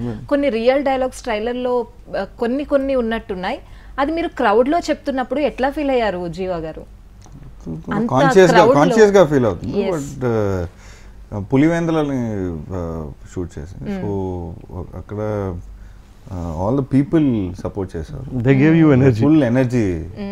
కొన్ని real dialogues ట్రైలర్లో కొన్ని ఉన్నట్టున్నాయి. అది మీరు క్రౌడ్లో చెప్తున్నప్పుడు ఎట్లా ఫీల్ అయ్యారు జీవా గారు? కాన్షియస్గా ఫీల్ అవుతుంది. బట్ పులివెందులని షూట్ చేసింది, సో అక్కడ ఆల్ ద పీపుల్ సపోర్ట్ చేశారు. They gave you energy, full energy.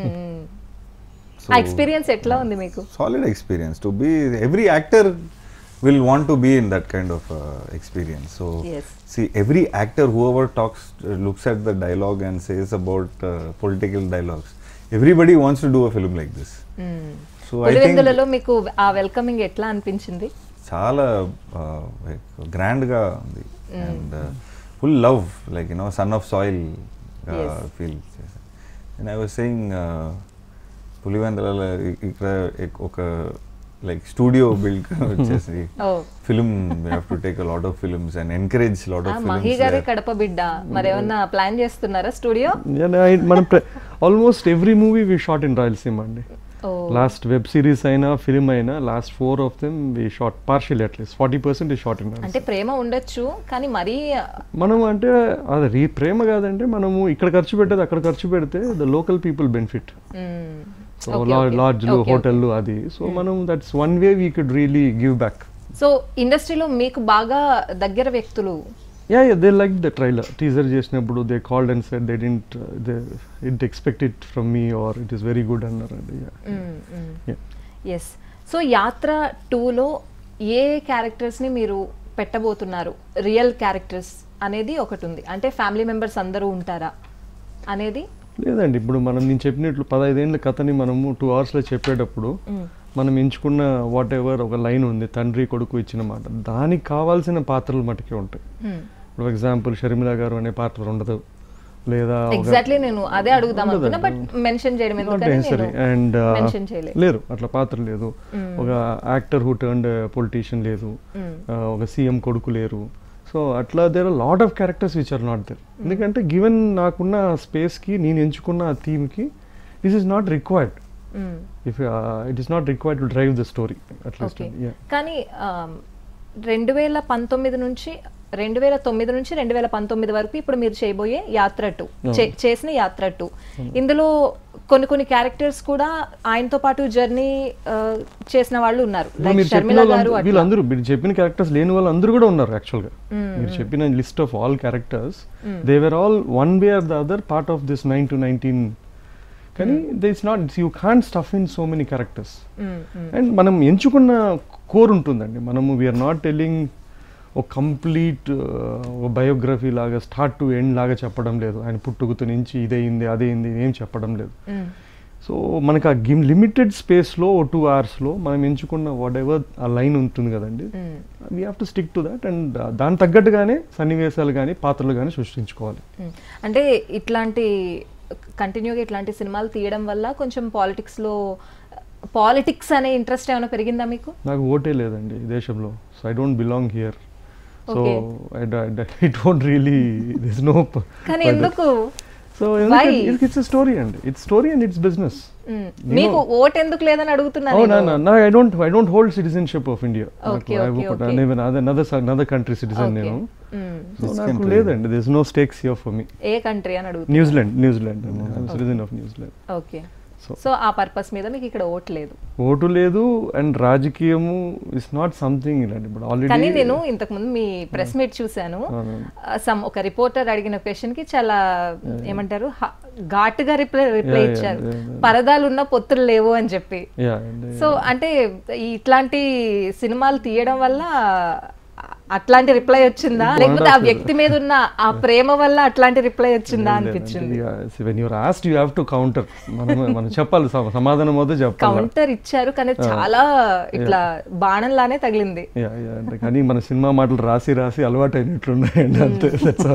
ఆ ఎక్స్పీరియన్స్ ఎట్లా ఉంది మీకు? Solid experience. To be every actor will want to be in that kind of experience. So see, every actor whoever talks looks at the dialogue and says about political dialogues, everybody wants to do a film like this. So I think పులివెందులలో మీకు ఆ welcoming ఎట్లా అనిపించింది? చాలా grand గా ఉంది, and full love, like you know son of soil feel చేశాను. And I was saying పులివెందులలో ఇక్కడ ఒక like studio build వచ్చేసి film, we have to take a lot of films and encourage a lot of films. Mahi గారి కడప బిడ్డ, మరి ఏమన్నా plan చేస్తున్నారా స్టూడియో? మనం almost every movie we shot in Rayalaseema అండి. లాస్ట్ వెబ్ సిరీస్ అయినా ఫిల్మ్ అయినా last 4 of them we shot partially, at least 40% is shot in Rayalaseema. అంటే ప్రేమ ఉండొచ్చు కానీ మరి మనం అంటే అది ప్రేమ కాదంటే మనము ఇక్కడ ఖర్చు పెట్టేది అక్కడ ఖర్చు పెడితే the local people benefit. So లాడ్జ్లు, హోటళ్ళు అది. సో మనం that's one way we could really give back. So ఇండస్ట్రీలో మీకు బాగా దగ్గర వ్యక్తులు? Yeah, they liked the trailer. Teaser చేసినప్పుడు they called and said they didn't expect it from me or it is very good అన్నారు. yes. So Yatra 2లో ఏ క్యారెక్టర్స్ని మీరు పెట్టబోతున్నారు? Real characters అనేది ఒకటి ఉంది, అంటే ఫ్యామిలీ మెంబర్స్ అందరూ ఉంటారా అనేది? లేదండి, ఇప్పుడు నేను చెప్పినట్లు 15 ఏళ్ళ కథని మనము 2 hours చెప్పేటప్పుడు మనం ఎంచుకున్న వాట్ ఎవర్ ఒక లైన్ ఉంది, తండ్రి కొడుకు ఇచ్చిన మాట, దానికి కావాల్సిన పాత్రలు మటుకే ఉంటాయి. ఫర్ ఎగ్జాంపుల్ షర్మిల గారు అనే పాత్ర ఉండదు, లేదా ఎగ్జాక్ట్లీ నేను అదే అడుగుదాం అనుకున్నా బట్ మెన్షన్ చేయడం ఎందుకని అండ్ మెన్షన్ చేయలేదు. లేరు అట్లా పాత్ర లేదు. ఒక యాక్టర్ హూ టర్న్డ్ పొలిటీషియన్ లేదు, ఒక సీఎం కొడుకు లేరు. సో అట్లా there are lot of characters which are not there. ఎందుకంటే గివెన్ నాకున్న స్పేస్కి, నేను ఎంచుకున్న ఆ థీమ్కి this is not required. If it is not required to drive the story, at least. కానీ 2019 నుంచి 2019 వరకు ఇప్పుడు మీరు చేయబోయే యాత్ర 2 చేసిన యాత్ర 2, ఇందులో కొన్ని క్యారెక్టర్స్ కూడా ఆయనతో పాటు జర్నీ చేసిన వాళ్ళు ఉన్నారు. వీళ్ళందరూ మీరు చెప్పిన క్యారెక్టర్స్ లేని వాళ్ళు అందరూ కూడా ఉన్నారు. యాక్చువల్గా మీరు చెప్పిన list of all characters, they were all one way or the other part of this 9 to 19. కానీ you can't stuff in so many characters. And మనం ఎంచుకున్న కోర్ ఉంటుందండి. మనము వీఆర్ నాట్ టెల్లింగ్ ఒక కంప్లీట్ బయోగ్రఫీ లాగా స్టార్ట్ టు ఎండ్ లాగా చెప్పడం లేదు. ఆయన పుట్టుకతో నుంచి ఇదయింది అదేంది ఏం చెప్పడం లేదు. సో మనకు ఆ లిమిటెడ్ స్పేస్లో 2 hours మనం ఎంచుకున్న వాట్ ఎవర్ ఆ లైన్ ఉంటుంది కదండి, we have to stick to that. And దాని తగ్గట్టుగానే సన్నివేశాలు కానీ పాత్రలు కానీ సృష్టించుకోవాలి. అంటే కంటిన్యూగా ఇట్లాంటి సినిమాలు తీయడం వల్ల కొంచెం పాలిటిక్స్ అనే ఇంట్రెస్ట్ ఏమైనా పెరిగిందా మీకు? నాకు ఓటే లేదండి ఈ దేశంలో, so I don't belong here. So I don't really this no. కానీ ఎందుకు? సో ఇట్స్ a story అండి, it's story and it's business. మీకు ఓట్ ఎందుకు లేదని అడుగుతున్నాను. No, I don't hold citizenship of India. Another country citizen నేను. నాకు లేదండి, there is no stakes here for me. ఏ కంట్రీ అని అడుగుతున్నా? New Zealand. I'm a citizen of New Zealand. Okay. So ఆ పర్పస్ మీద మీకు ఇక్కడ ఓటు లేదు. అండ్ రాజకీయము ఇస్ నాట్ సంథింగ్ ఇలాంటి. ఇప్పుడు ఆల్రెడీ కానీ నేను ఇంతకుముందు మీ ప్రెస్ మీట్ చూశాను, ఒక రిపోర్టర్ అడిగిన క్వశ్చన్ కి చాలా ఏమంటారు ఘాటుగా రిప్లై ఇచ్చారు, పరదాలు ఉన్న పొత్తులు లేవు అని చెప్పి. సో అంటే ఇట్లాంటి సినిమాలు తీయడం వల్ల అట్లాంటి రిప్లై వచ్చిందా, లేకపోతే ఆ వ్యక్తి మీద ఉన్న ఆ ప్రేమ వల్ల అట్లాంటి రిప్లై వచ్చిందా అనిపించింది? when you are asked you have to counter. మనం చెప్పాలి, సమాధానం అయితే చెప్పాలి. కౌంటర్ ఇచ్చారు కానీ చాలా ఇట్లా బాణంలానే తగిలింది. కానీ మన సినిమా మాటలు రాసి అలవాటు అయినట్లున్నాయండి, అంతే.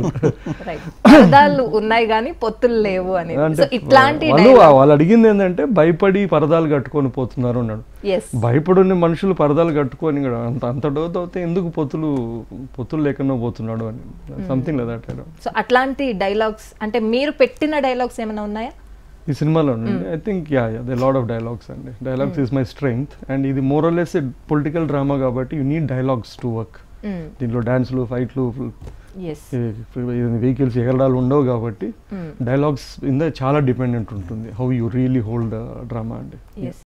పరదాలు ఉన్నాయి కానీ పొత్తులు లేవు అని. ఇట్లాంటి వాళ్ళు అడిగింది ఏంటంటే భయపడి పరదాలు కట్టుకొని పోతున్నారు అన్నాడు. భయపడున్న మనుషులు పరదాలు కట్టుకొని అంత డోతో ఎందుకు పొత్తులు లేకుండా పోతున్నాడు అని, సంథింగ్ లైక్ దట్. సో అట్లాంటి డైలాగ్స్ అంటే మీరు పెట్టిన డైలాగ్స్ ఏమైనా ఉన్నాయా ఈ సినిమాలో? I think they lot of dialogues అండి. Dialogues is my strength. And ఇది more or less political drama కాబట్టి you need dialogues to work. దీంట్లో డాన్స్లు ఫైట్లు ఎస్ వెహికల్స్ ఎగరడాలు ఉండవు కాబట్టి డైలాగ్స్ మీద చాలా డిపెండెంట్ ఉంటుంది how you really hold drama అండి. ఎస్